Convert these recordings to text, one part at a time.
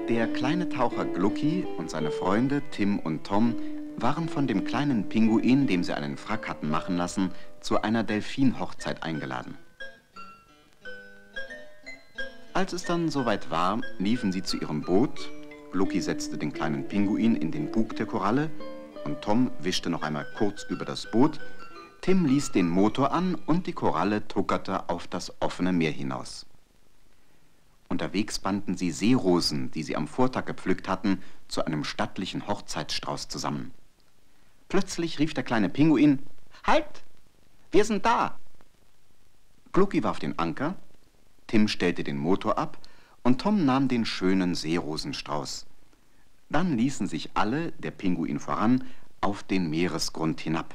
Der kleine Taucher Glucki und seine Freunde Tim und Tom waren von dem kleinen Pinguin, dem sie einen Frack hatten machen lassen, zu einer Delfinhochzeit eingeladen. Als es dann soweit war, liefen sie zu ihrem Boot. Glucki setzte den kleinen Pinguin in den Bug der Koralle und Tom wischte noch einmal kurz über das Boot. Tim ließ den Motor an und die Koralle tuckerte auf das offene Meer hinaus. Unterwegs banden sie Seerosen, die sie am Vortag gepflückt hatten, zu einem stattlichen Hochzeitsstrauß zusammen. Plötzlich rief der kleine Pinguin: »Halt! Wir sind da!« Glucki warf den Anker, Tim stellte den Motor ab und Tom nahm den schönen Seerosenstrauß. Dann ließen sich alle, der Pinguin voran, auf den Meeresgrund hinab.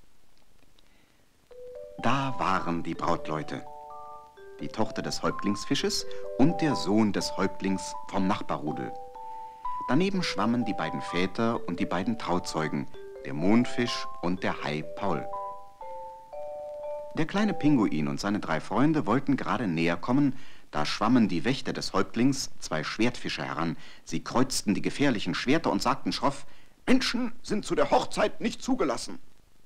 Da waren die Brautleute. Die Tochter des Häuptlingsfisches und der Sohn des Häuptlings vom Nachbarrudel. Daneben schwammen die beiden Väter und die beiden Trauzeugen, der Mondfisch und der Hai Paul. Der kleine Pinguin und seine 3 Freunde wollten gerade näher kommen, da schwammen die Wächter des Häuptlings, 2 Schwertfischer, heran. Sie kreuzten die gefährlichen Schwerter und sagten schroff: »Menschen sind zu der Hochzeit nicht zugelassen.«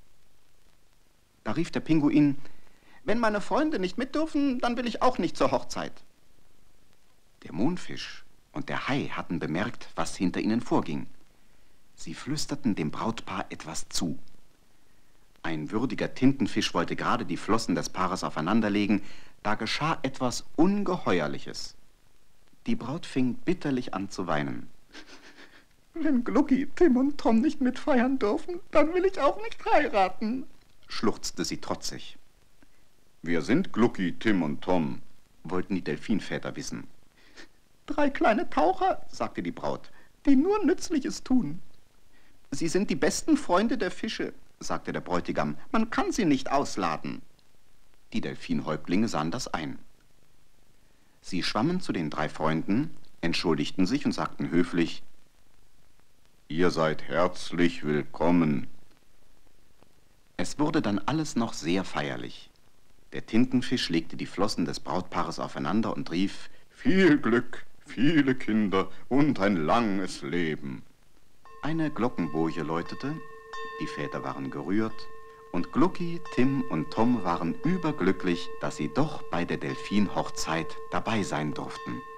Da rief der Pinguin: »Wenn meine Freunde nicht mit dürfen, dann will ich auch nicht zur Hochzeit.« Der Mondfisch und der Hai hatten bemerkt, was hinter ihnen vorging. Sie flüsterten dem Brautpaar etwas zu. Ein würdiger Tintenfisch wollte gerade die Flossen des Paares aufeinanderlegen, da geschah etwas Ungeheuerliches. Die Braut fing bitterlich an zu weinen. »Wenn Glucki, Tim und Tom nicht mitfeiern dürfen, dann will ich auch nicht heiraten«, schluchzte sie trotzig. »Wer sind Glucki, Tim und Tom?« wollten die Delfinväter wissen. »3 kleine Taucher«, sagte die Braut, »die nur Nützliches tun.« »Sie sind die besten Freunde der Fische«, sagte der Bräutigam, »man kann sie nicht ausladen.« Die Delfinhäuptlinge sahen das ein. Sie schwammen zu den 3 Freunden, entschuldigten sich und sagten höflich: »Ihr seid herzlich willkommen.« Es wurde dann alles noch sehr feierlich. Der Tintenfisch legte die Flossen des Brautpaares aufeinander und rief: »Viel Glück, viele Kinder und ein langes Leben.« Eine Glockenboje läutete, die Väter waren gerührt und Glucki, Tim und Tom waren überglücklich, dass sie doch bei der Delfinhochzeit dabei sein durften.